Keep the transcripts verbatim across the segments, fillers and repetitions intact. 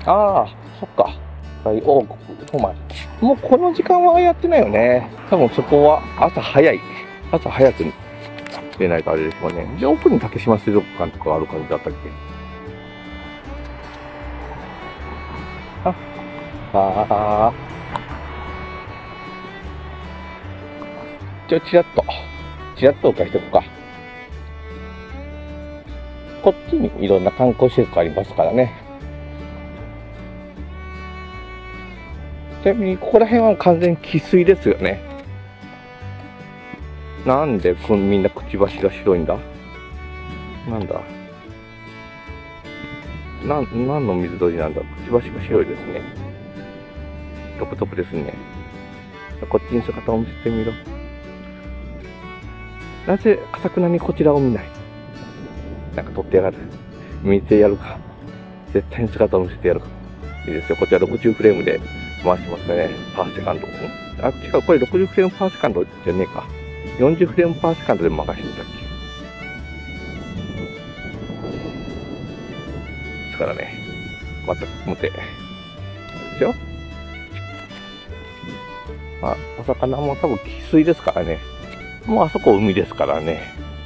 ああ、そっか。はい、お、お前。もうこの時間はやってないよね。多分そこは朝早い。朝早く出ないとあれでしょうね。で、奥に竹島水族館とかある感じだったっけ。あ、ああ。ちょ、ちらっと、ちらっとお返しておこうか。こっちにいろんな観光施設がありますからね。ちなみにここら辺は完全に汽水ですよね。なんでこみんなくちばしが白いんだ。なんだ。なん、何の水鳥なんだ。くちばしが白いですね。トプトプですね。こっちに姿を見せてみろ。なぜかたくなにこちらを見ない。なんか撮ってやがる。見てやるか。絶対に姿を見せてやるか。いいですよ。こちらろくじゅうフレームで回してますね。パーセカンド。あ、違う。これろくじゅうフレームパーセカンドじゃねえか。よんじゅうフレームパーセカンドで回してたっけ。ですからね。また、持って。ですよ。あ、お魚も多分汽水ですからね。もうあそこ海ですからね。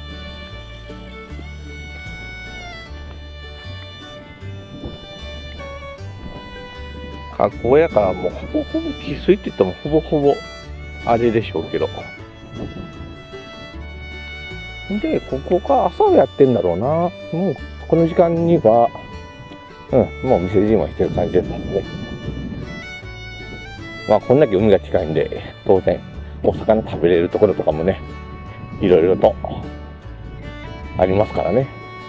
観光やからもうほぼほぼ汽水って言ってもほぼほぼあれでしょうけど。で、ここが朝やってんだろうな。もうこの時間には、うん、もう店じましてる感じですもんね。まあこんだけ海が近いんで、当然お魚食べれるところとかもね、いろいろとありますからね。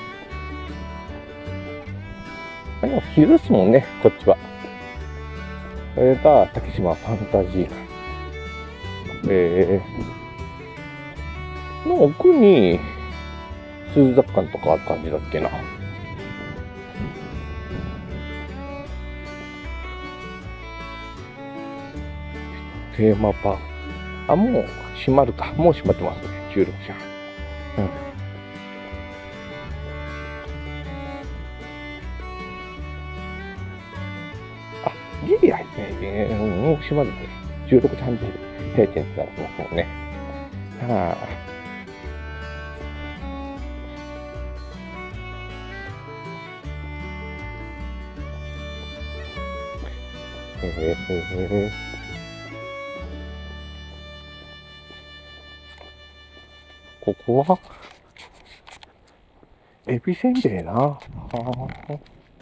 でも昼っすもんね、こっちは。それが竹島ファンタジー館。えー、の奥に水族館とかある感じだっけな。テーマパーク。あ、もう閉まるか。もう閉まってますね。じゅうろくじはん。うん。あ、ギリやね。えー、もう閉まるね。じゅうろくじはんで閉店ってなってますもんね。はあ。えー、えー、ここはエビせんべいな。はあ。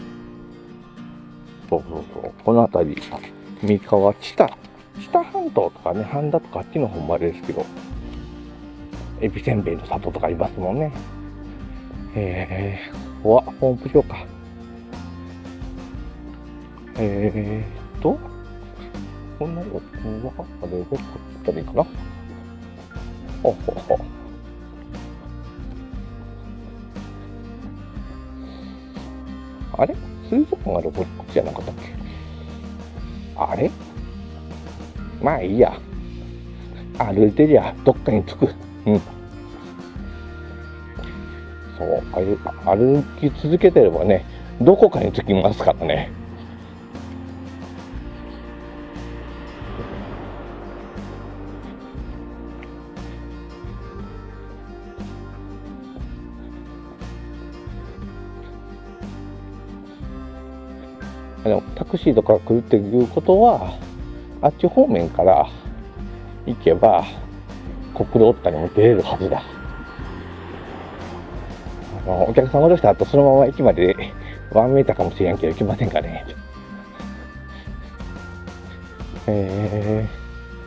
そうそうそう。この辺り、三河、知多、知多半島とかね、半田とかあっちの方までですけど、エビせんべいの里とかありますもんね。えー、ここはホーム上か。えーっと、この奥は、あれでこっちらいいかな。ほほほ。あれ水族館がどここっちじゃなかったっけ。あれまあいいや。歩いてりゃどっかに着く。うん。そう、歩き続けてればね、どこかに着きますからね。あのタクシーとか来るっていうことは、あっち方面から行けば国道とかにも出れるはずだ。あのお客さん戻した後そのまま駅までワンメーターかもしれんけど行きませんかね。えー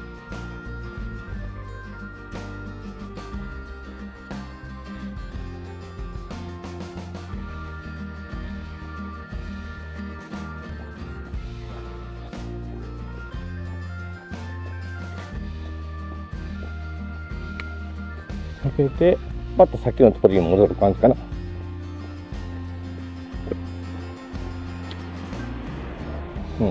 それでまたさっきのところに戻る感じかな。うん。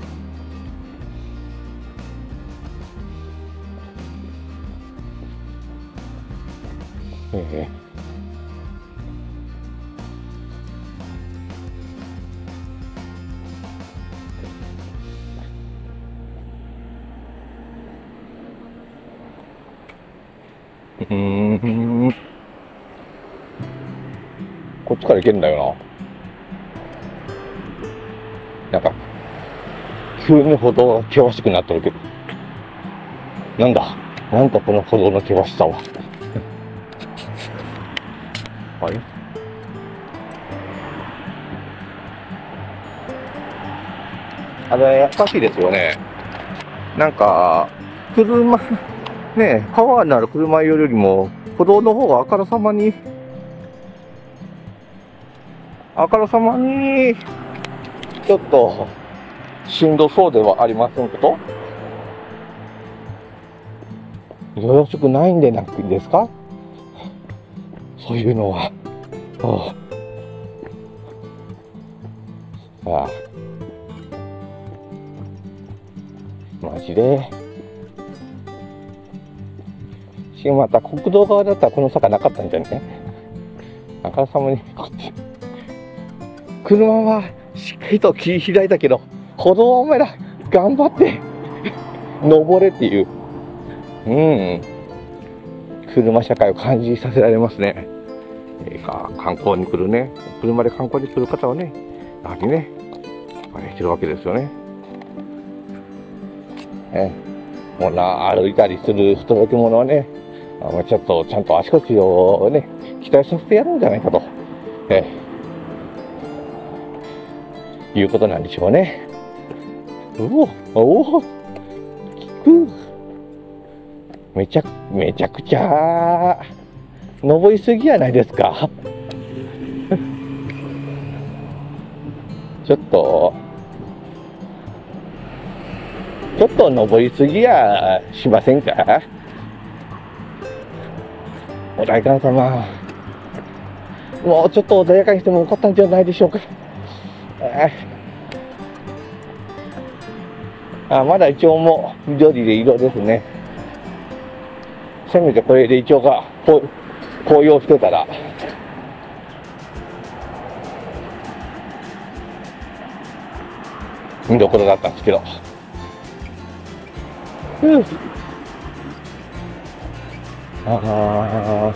えーうーん。こっちから行けるんだよな。なんか、急に歩道が険しくなってるけど。なんだなんだこの歩道の険しさは。あれあれ、やっぱしいですよね。なんか、車、ね、パワーのある車よりも、歩道の方があからさまに、あからさまに、ちょっと、しんどそうではありませんけど、よろしくないんでなくですか？そういうのは。ああ。ああ。マジで。し、また国道側だったらこの坂なかったんじゃね？あからさまに、こっち。車はしっかりと切り開いたけど、歩道はお前ら頑張って登れっていう、うん、車社会を感じさせられますね。えー、か観光に来るね、車で観光に来る方はね、やはりね、あれしてるわけですよね。えー、もうな歩いたりする不届き者はね、あのちょっとちゃんと足腰をね、期待させてやるんじゃないかと。えーいうことなんでしょうね。おお、おお、聞く。めちゃ、めちゃくちゃ、登りすぎやないですか。ちょっと、ちょっと登りすぎやしませんか。お代官様、もうちょっと穏やかにしてもよかったんじゃないでしょうか。あ、まだイチョウも緑で色ですね。せめてこれでイチョウが紅葉してたら見どころだったんですけど。うん、ああ。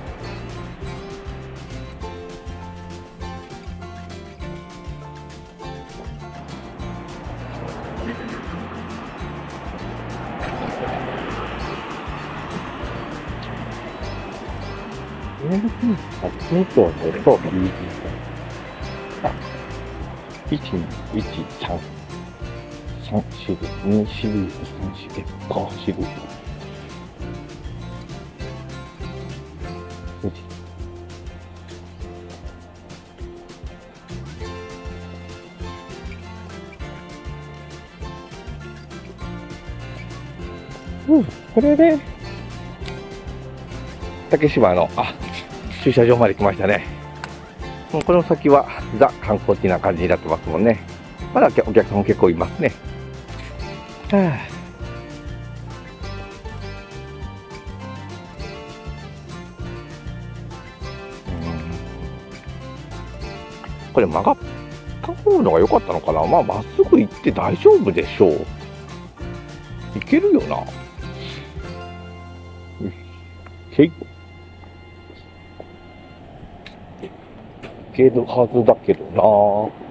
うん、あ、とね、そう、いち、いち、さん、さんシリーズ、にシリーズ、さんシリーズ、ごシリーズ。うん、これで、竹島の、あ、駐車場まで来ましたね。もうこの先はザ観光地な感じになってますもんね。まだお客さんも結構いますね。はあ、うん、これ曲がった方のが良かったのかな。まあまっすぐ行って大丈夫でしょう。いけるよな。いけるはずだけどな。